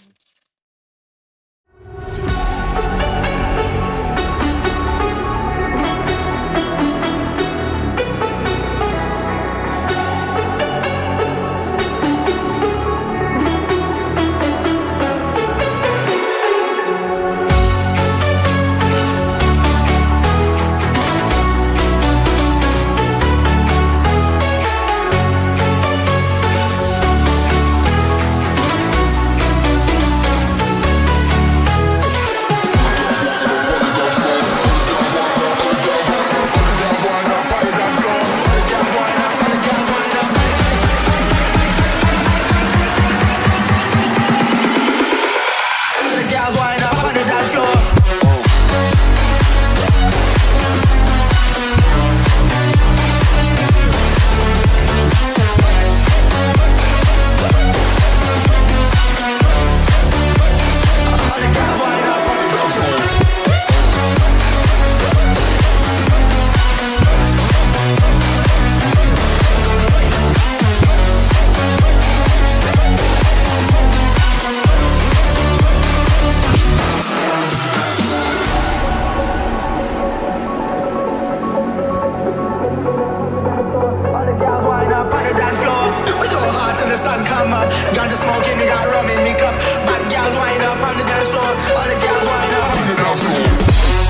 Ganja smoking, they got rum in me cup. Bad gals wind up on the dance floor. All the gals wind up on the dance floor.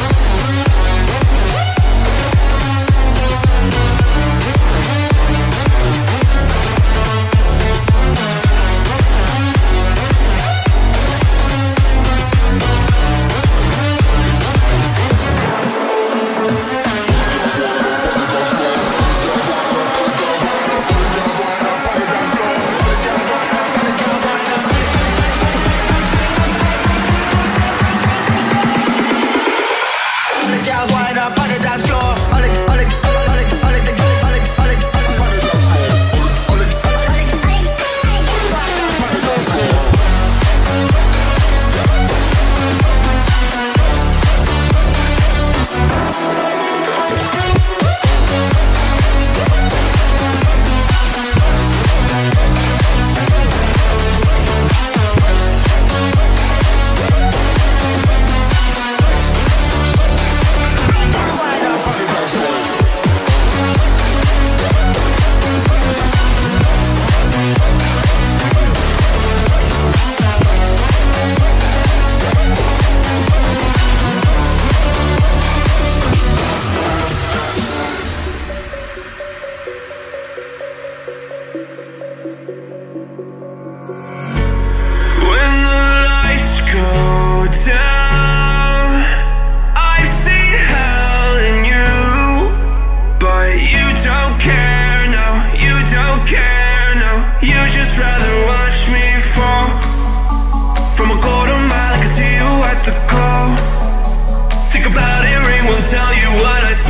Tell you what I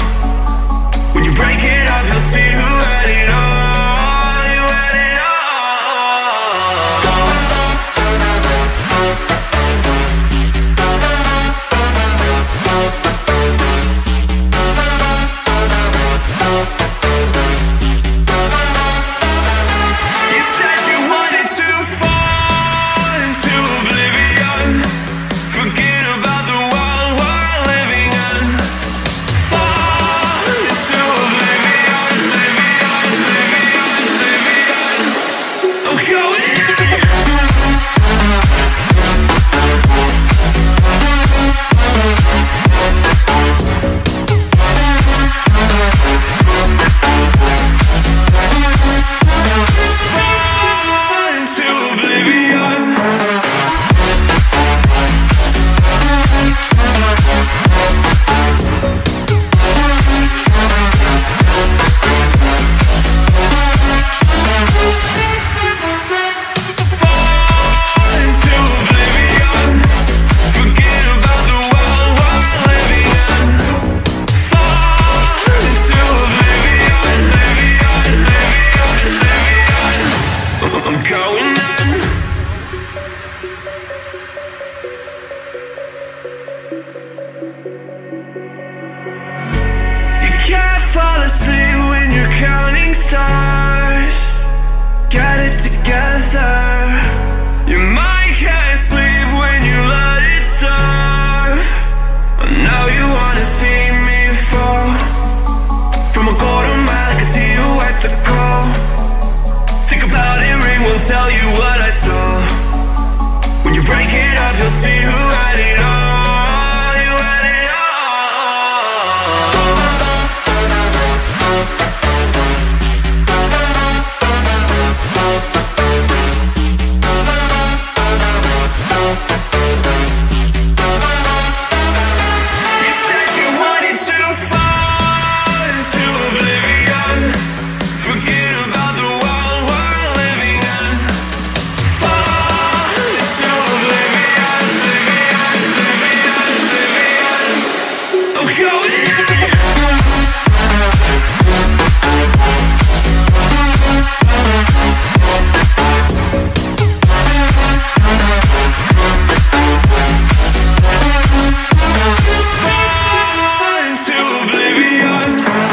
saw. When you break it off, you'll see who had it all. You had it all. You said you tell you what I saw. When you break it off, you'll see who had it all. You had it all. You said you wanted to fall into oblivion. Forget about the world we're living in. Fall into oblivion, oblivion, oblivion, oblivion. I'm going in. Fall into oblivion.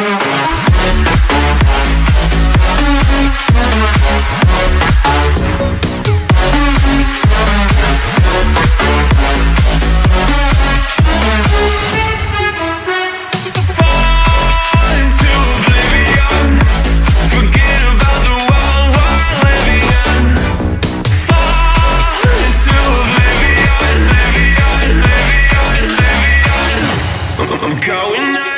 Fall into oblivion. Forget about the world we're living in. Fall into oblivion, oblivion, oblivion, oblivion. I'm going in.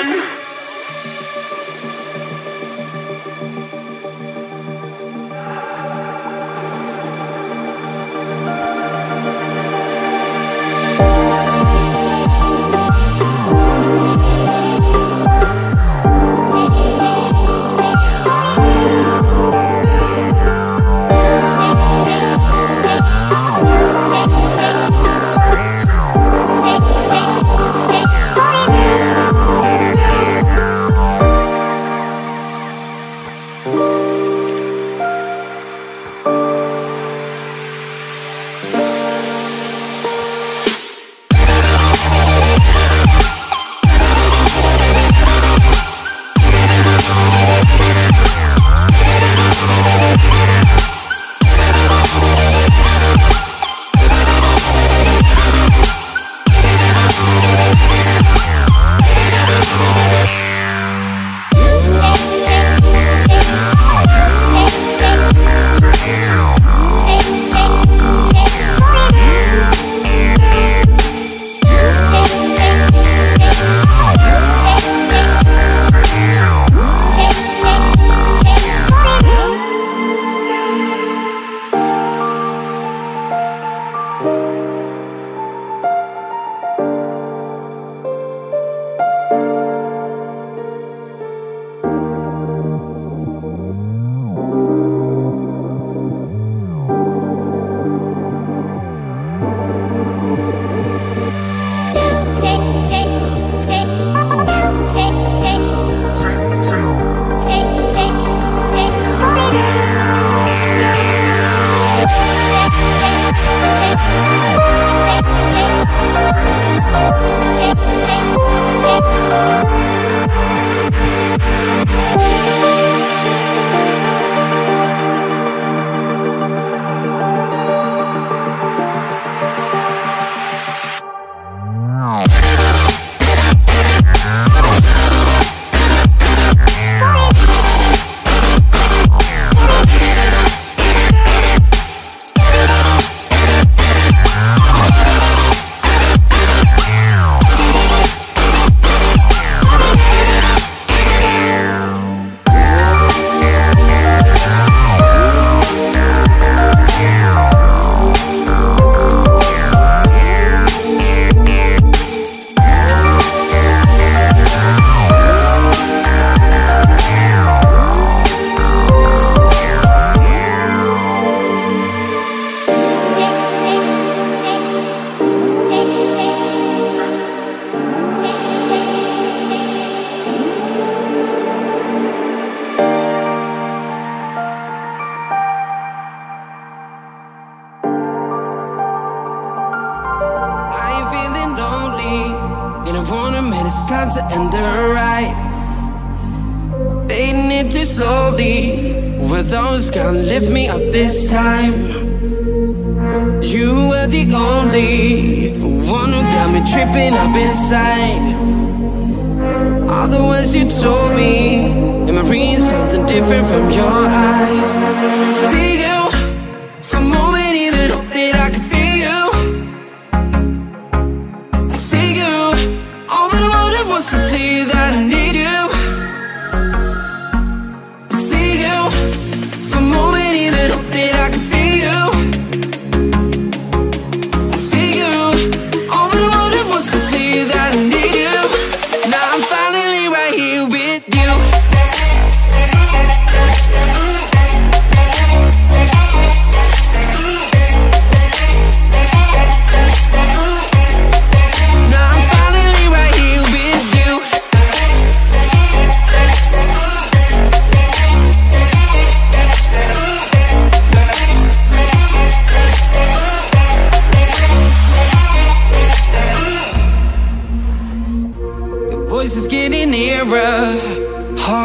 it's time to end the ride. Fading it too slowly. Were those gonna lift me up this time? You were the only one who got me tripping up inside. All the words you told me, am I reading something different from your eyes? See you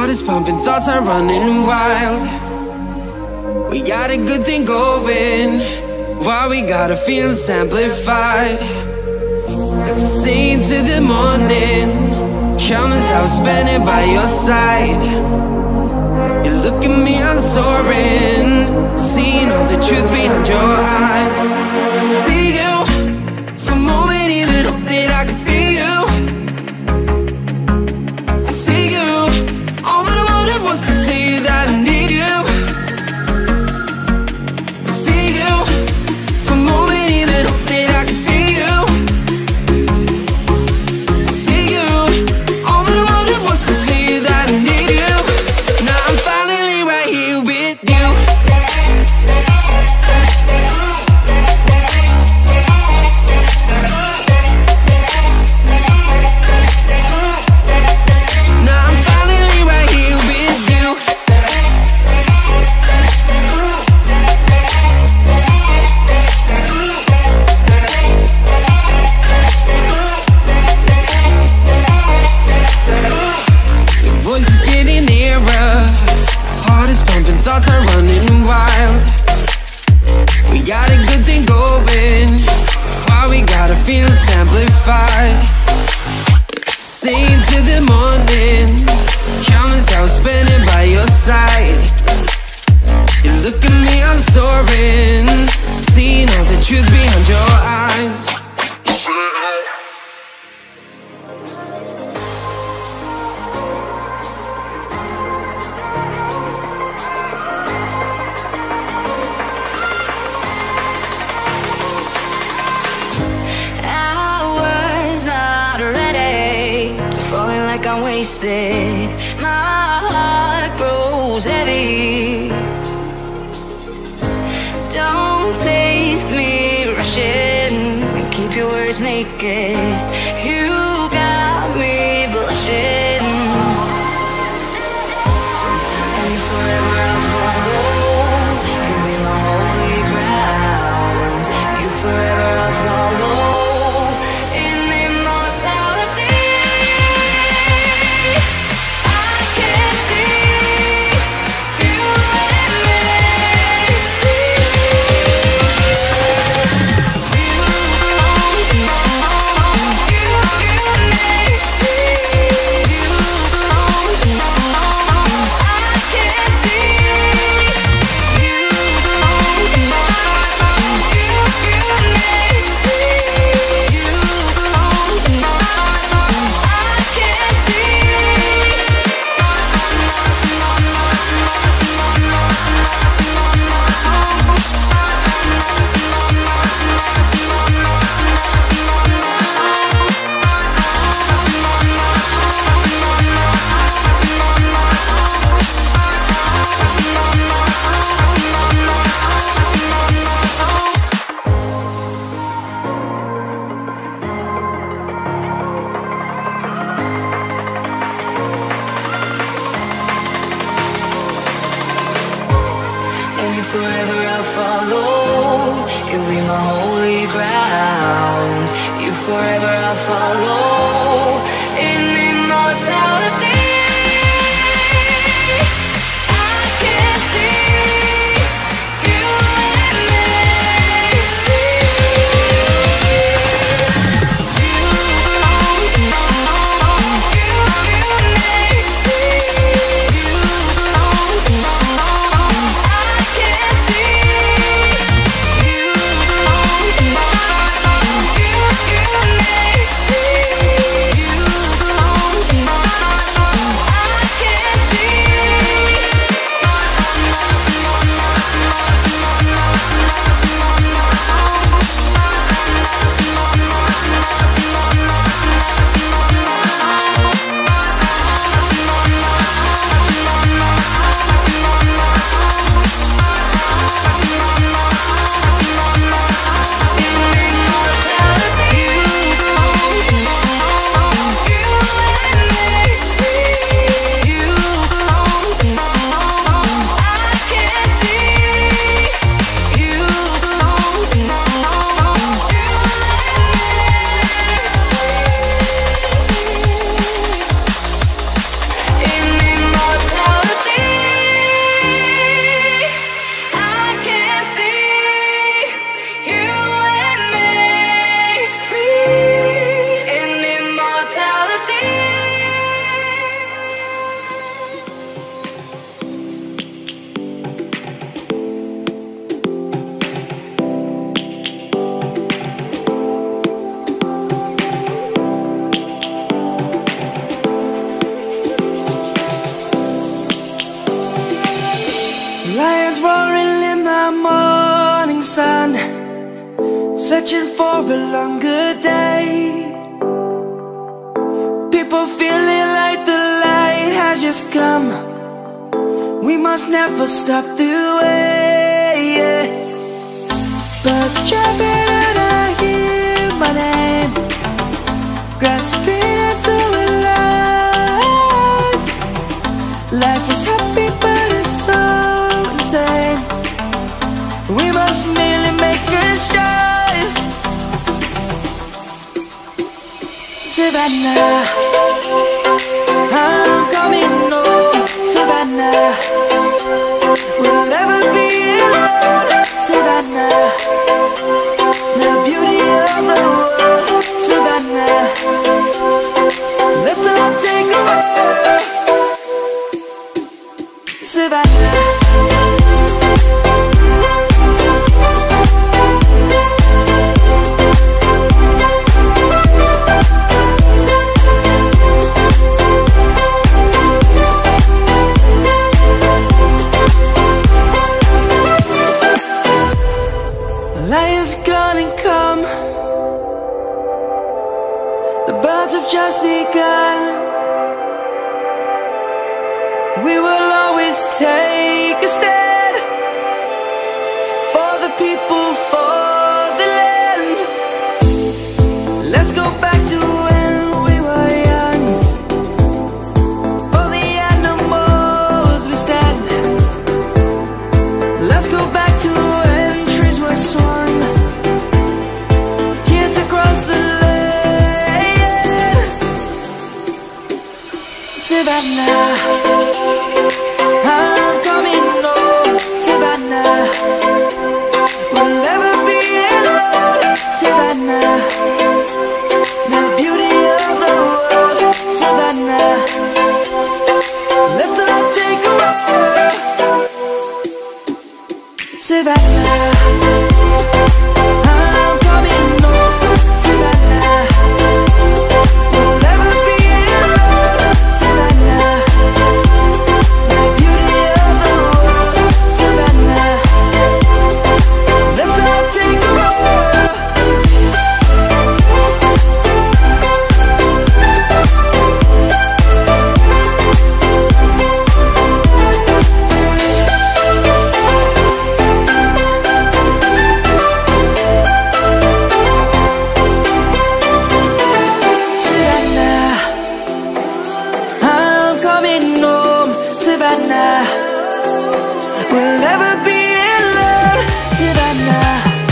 Heart is pumping, thoughts are running wild. We got a good thing going, while we gotta feel amplified. Stay to the morning, countless hours spending by your side. You look at me, I'm soaring, seeing all the truth behind your eyes. See you, for a moment even hope that I can feel you. I see you, all that I wanted was to tell you that I need you. See you, for a moment even hope that I can feel you. I see you, all that I wanted was to tell you that I need you. Now I'm finally right here with you. Now I'm finally right here with you. Your voice is getting nearer, heart is pumping, thoughts are running wild. We got a good thing going, while we gotta feel amplified. Stay till the morning, countless hours spending by your side. You look at me, I'm soaring, seeing all the truth behind your eyes. I was not ready to falling like I'm wasted. My heart grows heavy. Don't taste me rushing and keep your words naked. You got me blushing. And if forever I'll follow, you'll be my holy ground. You forever I'll follow in immortality. I can see you and me. You belong to me. You and me. You belong to me. I can see you belong to me. You and me. You belong to me. I can see. And if forever I'll follow, you'll be my holy ground. You forever I'll follow in immortality. I can see you and me. You belong to me. You and me. You belong to me. I can see you belong to me. You and me. You Lions roaring in the morning sun, searching for a longer day. People feeling like the light has just come. We must never stop the way. Birds chirping and I hear my name, grasping into a life. Life is happy but it's so insane. We must merely make a start. Savannah, I'm coming home. Savannah, we'll never be alone. Savannah, the beauty of the world. Savannah, let's all take a ride. Savannah. Lion's gonna come. The birds have just begun. We will always take a stand for the people, for the land. Let's go back to when we were young. For the animals we stand. Let's go back to when trees were swung, kids across the land. Savannah, I'm coming home. Savannah, we'll never be alone. Savannah, the beauty of the world. Savannah, let's all take a ride. Savannah, I'm coming home. Savannah, we'll never be alone. Savannah, the beauty of the world. Savannah, let's all take a ride. Savannah, we'll never be alone. Savannah.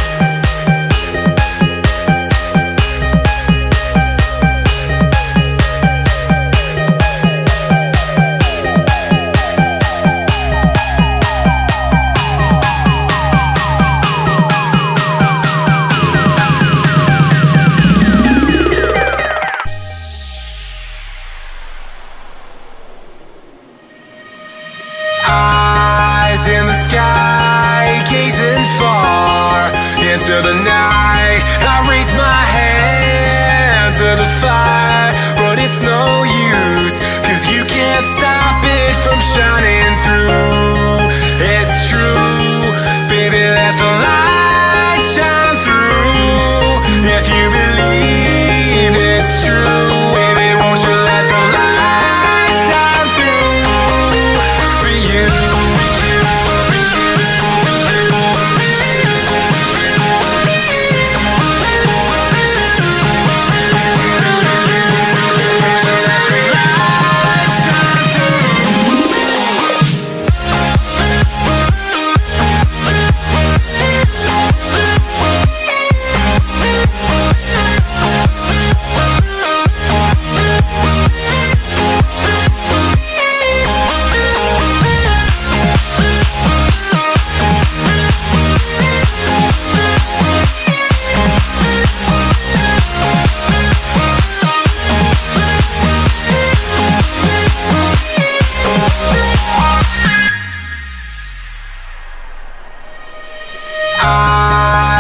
Eyes in the sky, gazing far into the night. I raise my hand to the fire, but it's no use, 'cause you can't stop it from shining through. It's true, baby, let the light shine through. If you believe it's true, baby, won't you let the light shine through for you.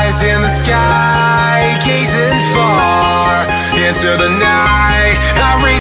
into the night. I raise